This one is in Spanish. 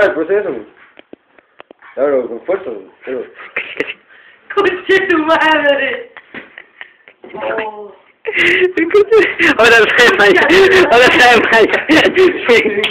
el proceso. Claro, con fuerza. Pero... ¡Conche tu madre! Oh. Ahora sabe Maya. Ahora sabe Maya.